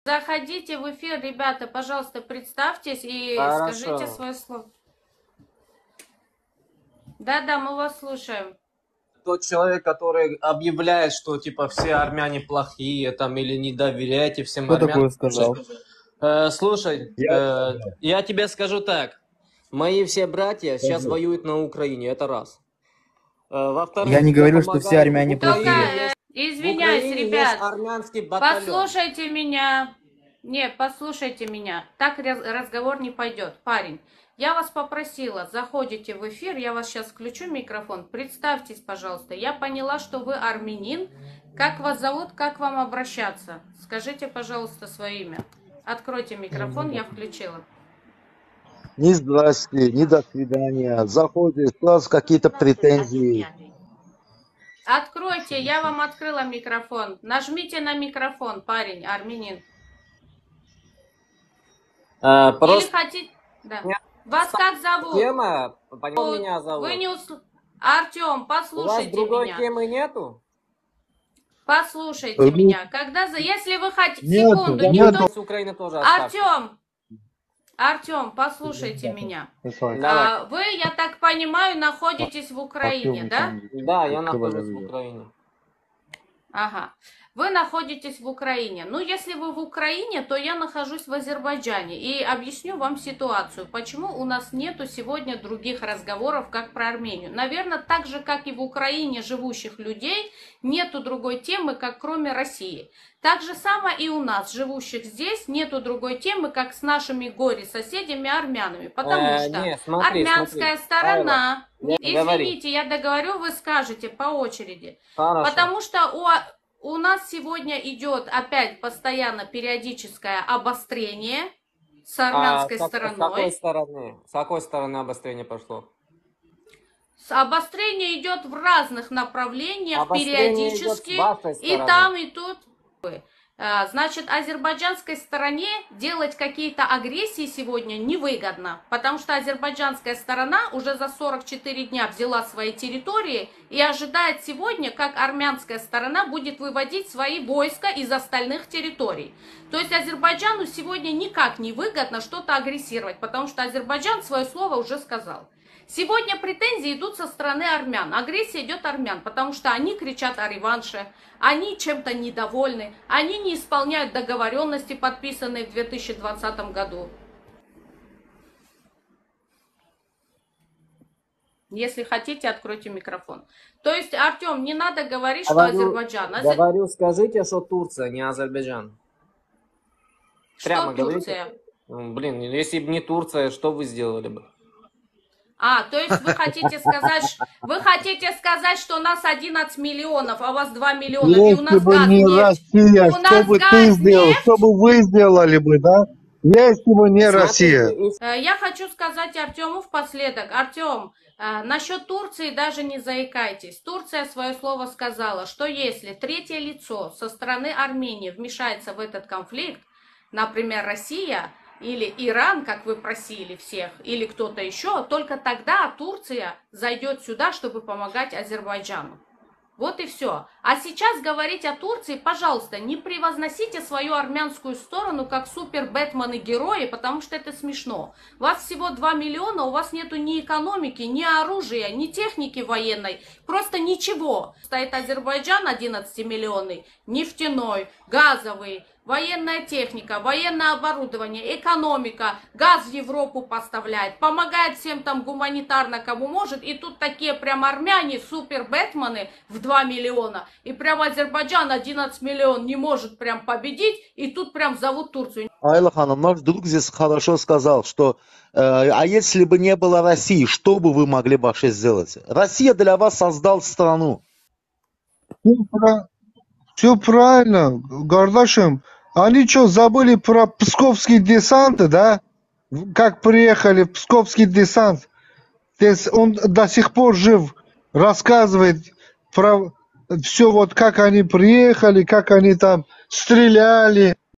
Заходите в эфир, ребята, пожалуйста, представьтесь и скажите Хорошо. свое слово. Да-да, мы вас слушаем. Тот человек, который объявляет, что типа все армяне плохие, там, или не доверяйте всем Кто армянам. такое сказал? Слушай, я тебе скажу так. Мои все братья сейчас воюют на Украине, это раз. Во-вторых, Я не говорю, что все помогаю армяне Украине. плохие. Извиняюсь, В Украине ребят. есть армянский батальон. Послушайте меня. Не, послушайте меня. Так разговор не пойдет. Парень, я вас попросила, заходите в эфир, я вас сейчас включу микрофон. Представьтесь, пожалуйста. Я поняла, что вы армянин. Как вас зовут, как вам обращаться? Скажите, пожалуйста, свое имя. Откройте микрофон, я включила. Ни здрасте, ни до свидания. Заходишь, сразу какие-то претензии. Откройте, я вам открыла микрофон. Нажмите на микрофон, парень, армянин. Просто Или хотите... Да. Вас как зовут? тема, понял, меня зовут. Вы не Артем, У вас послушайте другой меня. темы нету? Послушайте меня. Если вы хотите... Нету, Секунду, нету. С Украины тоже оставьте. Артем, послушайте меня. Давай. Вы, я так понимаю, находитесь в Украине, да? Да, я нахожусь в Украине. Ага. Вы находитесь в Украине. Ну, если вы в Украине, то я нахожусь в Азербайджане. И объясню вам ситуацию, почему у нас нету сегодня других разговоров, как про Армению. Наверное, так же, как и в Украине живущих людей, нету другой темы, как кроме России. Так же самое и у нас, живущих здесь, нету другой темы, как с нашими горе-соседями армянами. Потому что армянская сторона... Извините, я договорю, вы скажете по очереди. Хорошо. Потому что у нас сегодня идет опять постоянно периодическое обострение с армянской стороной. С какой стороны обострение пошло? Обострение идет в разных направлениях, Обострение периодически, идет с вашей и стороны. там, и тут. Значит, азербайджанской стороне делать какие-то агрессии сегодня невыгодно, потому что азербайджанская сторона уже за 44 дня взяла свои территории и ожидает сегодня, как армянская сторона будет выводить свои войска из остальных территорий. То есть Азербайджану сегодня никак не выгодно что-то агрессировать, потому что Азербайджан свое слово уже сказал. Сегодня претензии идут со стороны армян. Агрессия идет армян, потому что они кричат о реванше, они чем-то недовольны, они не исполняют договоренности, подписанные в 2020 году. Если хотите, откройте микрофон. То есть, Артем, не надо говорить, что Азербайджан. Говорю, скажите, что Турция, не Азербайджан. Что Турция? Блин, если бы не Турция, что вы сделали бы? То есть вы хотите сказать, что у нас 11 миллионов, а у вас 2 миллиона, и у нас Если бы газ не нефть. Россия, что бы ты сделал, что бы вы сделали бы, да? Если бы не Россия. Я хочу сказать Артему впоследок. Артем, насчет Турции даже не заикайтесь. Турция свое слово сказала, что если третье лицо со стороны Армении вмешается в этот конфликт, например, Россия или Иран, как вы просили всех, или кто-то еще, только тогда Турция зайдет сюда, чтобы помогать Азербайджану. Вот и все. А сейчас говорить о Турции, пожалуйста, не превозносите свою армянскую сторону как супер-бэтмены-герои, потому что это смешно. У вас всего 2 миллиона, у вас нету ни экономики, ни оружия, ни техники военной, просто ничего. Стоит Азербайджан 11-миллионный, нефтяной, газовый, военная техника, военное оборудование, экономика, газ в Европу поставляет, помогает всем там гуманитарно, кому может. И тут такие прям армяне, супер-бэтмены в 2 миллиона. И прям Азербайджан 11 миллионов не может прям победить. И тут прям зовут Турцию. Айла Ханом, наш друг здесь хорошо сказал, что а если бы не было России, что бы вы могли вообще сделать? Россия для вас создал страну. Все правильно, Гардашем. Они что, забыли про псковский десант, да? Как приехали в псковский десант. Он до сих пор жив, рассказывает про все, вот как они приехали, как они там стреляли.